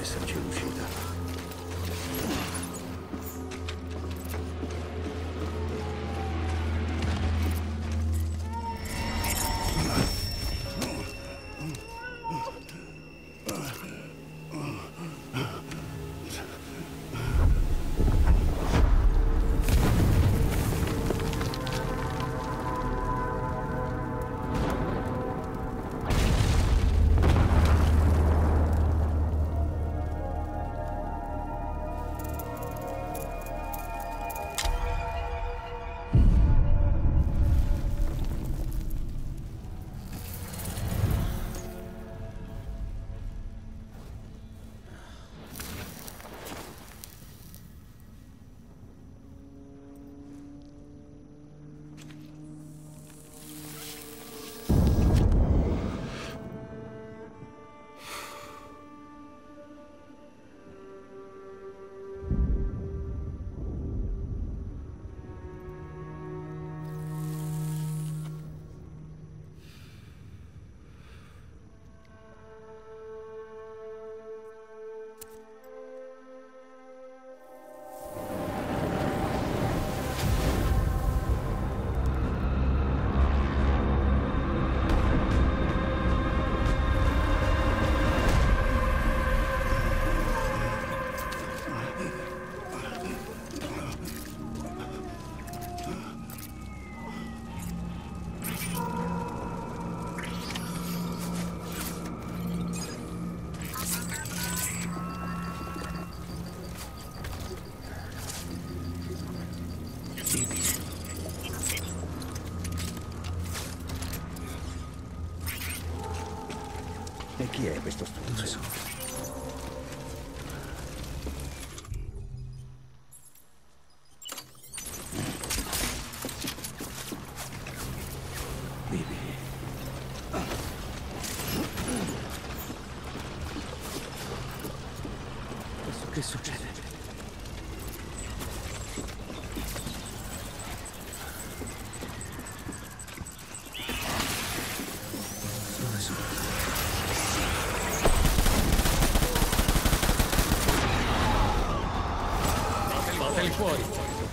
esserci riuscita. E chi è questo stronzo? Bibi. Che succede? Dove sono? Fateli fuori!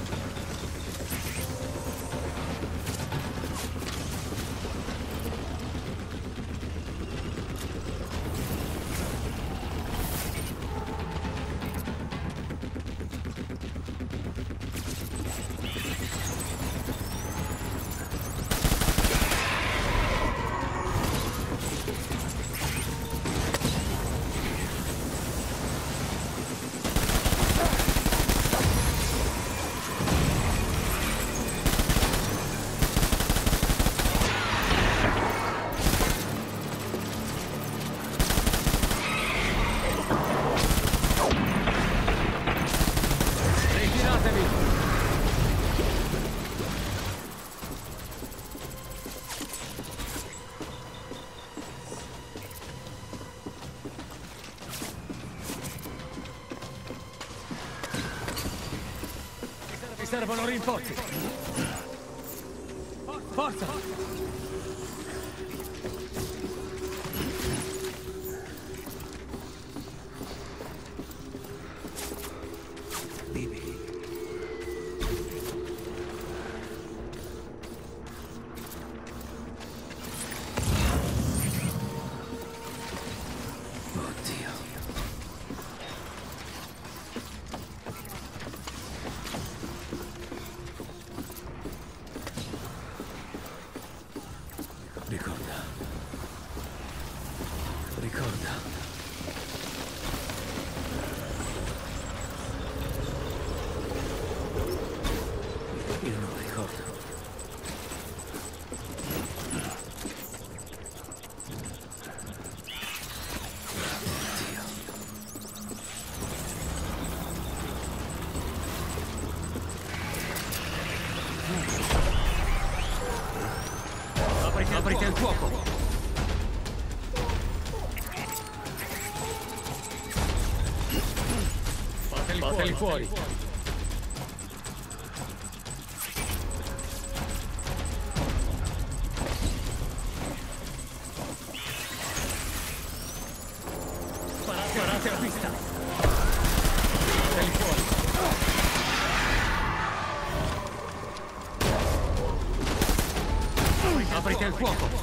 Mi servono rinforzi! Forza! Ricorda. Io non ricordo. Oddio. Aprite il fuoco! Fateli fuori! Sparate! Separate la pista! Fratelli fuori! Aprite il fuoco!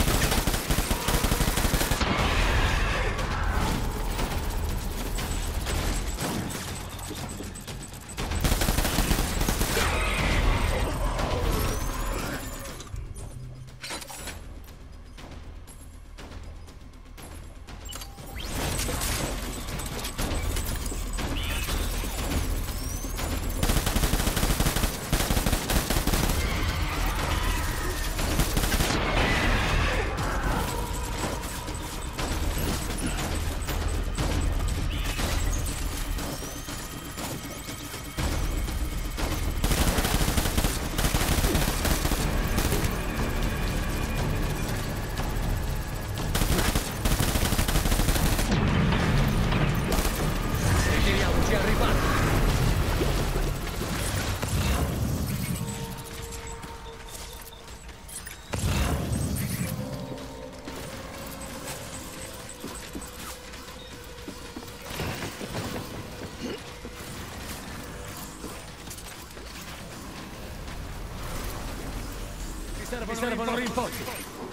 Mi servono rinforzi.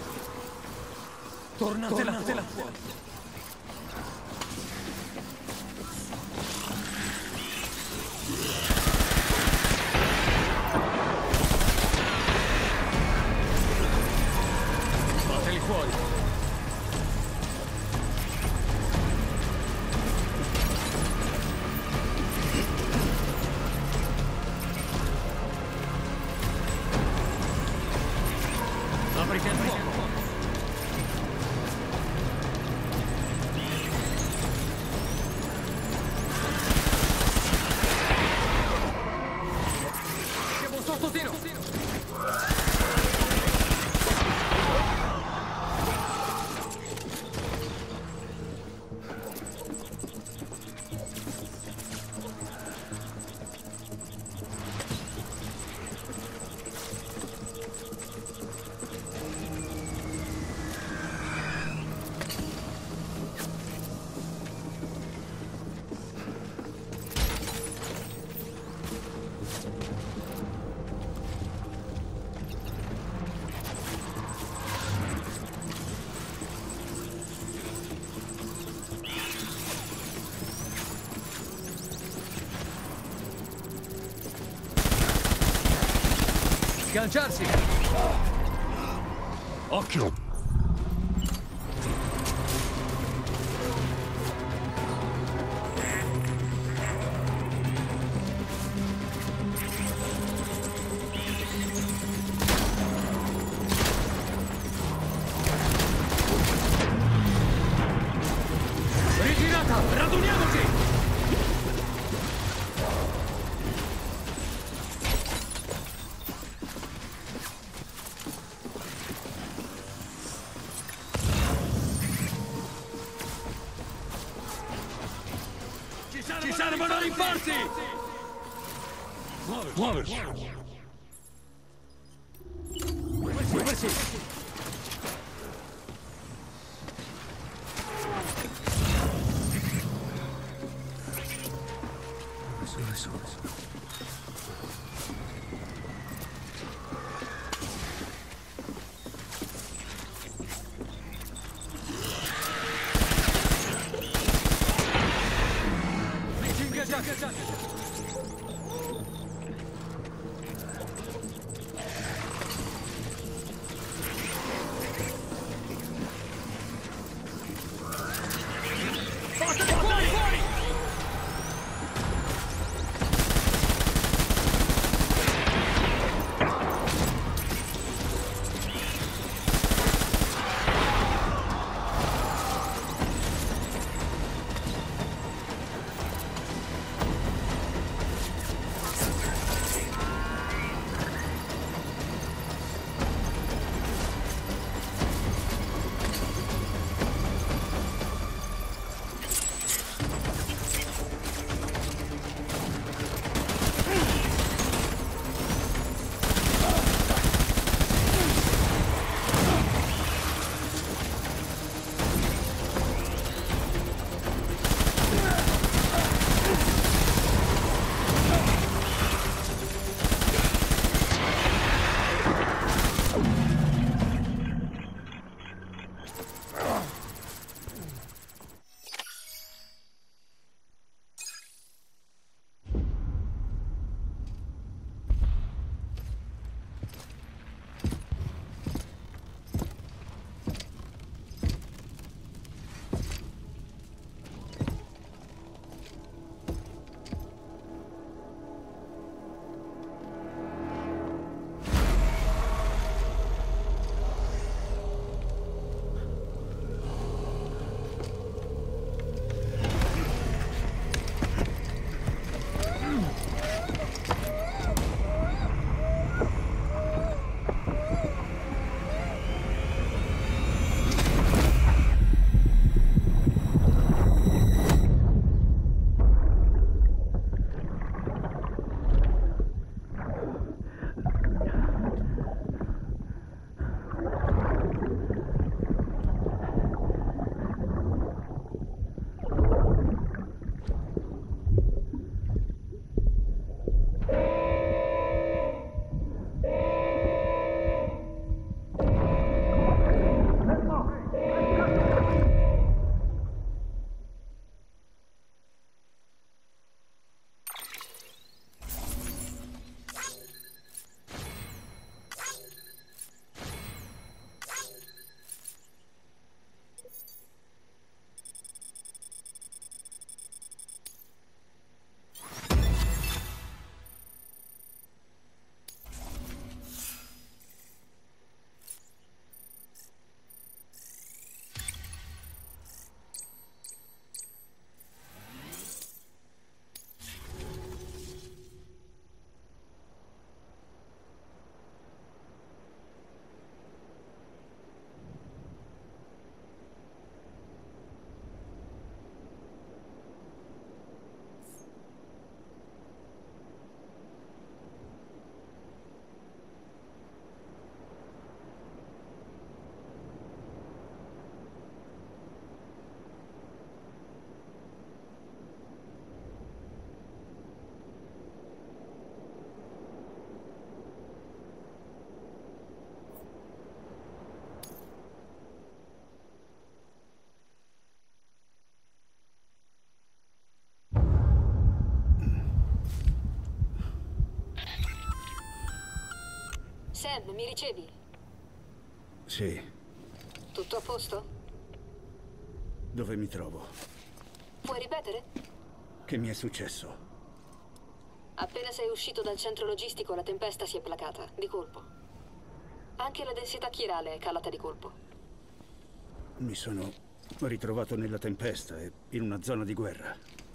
Tornatela fuori. Fateli fuori. Aprite il fuoco! Siamo sotto tiro! Sganciarsi! Occhio! Ritirata! Raduniamoci! Ci servono rinforzi! Muoversi! Muoversi! Su. Sam, mi ricevi? Sì. Tutto a posto? Dove mi trovo? Puoi ripetere? Che mi è successo? Appena sei uscito dal centro logistico, la tempesta si è placata, di colpo. Anche la densità chirale è calata di colpo. Mi sono ritrovato nella tempesta e in una zona di guerra.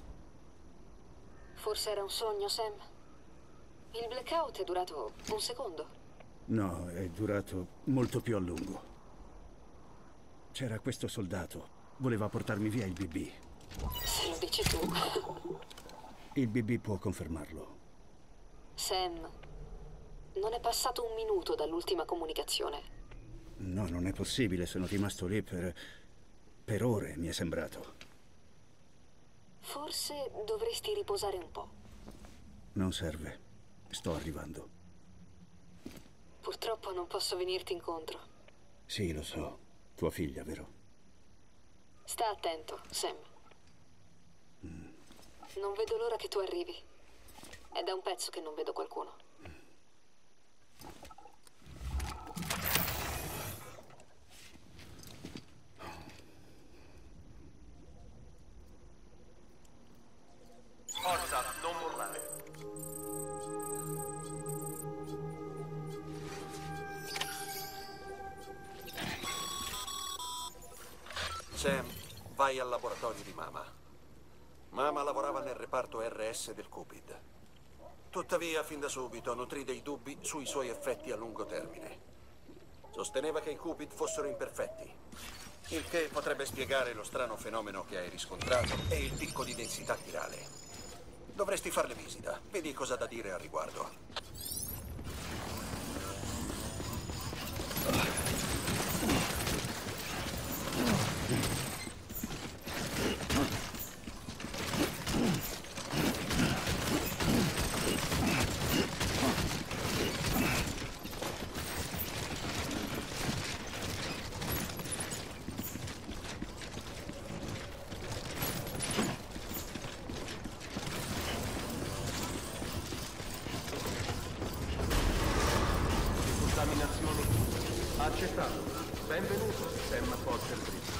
Forse era un sogno, Sam? Il blackout è durato un secondo. No, è durato molto più a lungo. C'era questo soldato. Voleva portarmi via il BB. Se lo dici tu. Il BB può confermarlo. Sam, non è passato un minuto dall'ultima comunicazione. No, non è possibile. Sono rimasto lì per ore, mi è sembrato. Forse dovresti riposare un po'. Non serve. Sto arrivando. Purtroppo non posso venirti incontro. Sì, lo so. Tua figlia, vero? Sta attento, Sam. Non vedo l'ora che tu arrivi. È da un pezzo che non vedo qualcuno. Forza, non mollare. Sam, vai al laboratorio di Mama. Mama lavorava nel reparto RS del Cupid. Tuttavia, fin da subito, nutrì dei dubbi sui suoi effetti a lungo termine. Sosteneva che i Cupid fossero imperfetti, il che potrebbe spiegare lo strano fenomeno che hai riscontrato e il picco di densità chirale. Dovresti farle visita. Vedi cosa ha da dire al riguardo. Contaminazione accettato. Benvenuto, Sam Porter Bridge.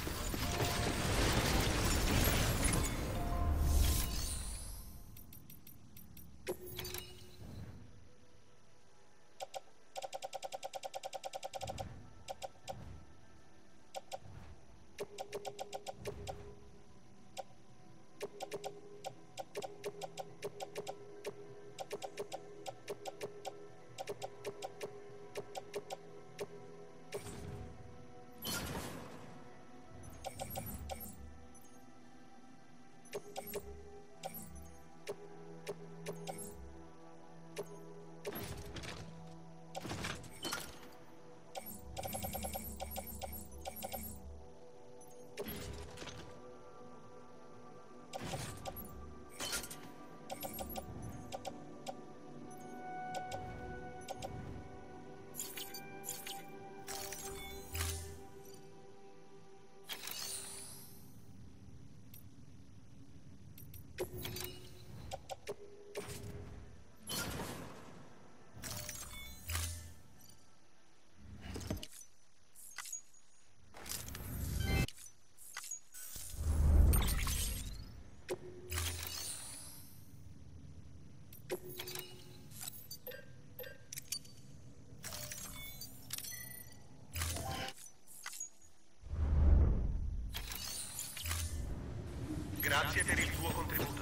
Grazie per il tuo contributo.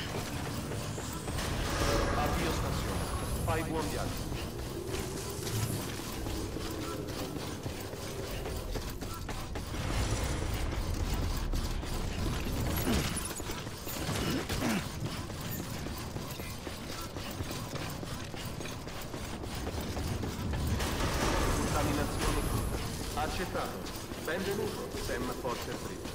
Avvio stazione. Fai buon viaggio. Contaminazione accettato. Benvenuto, Sam Porter Bridge.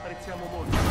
apprezziamo molto.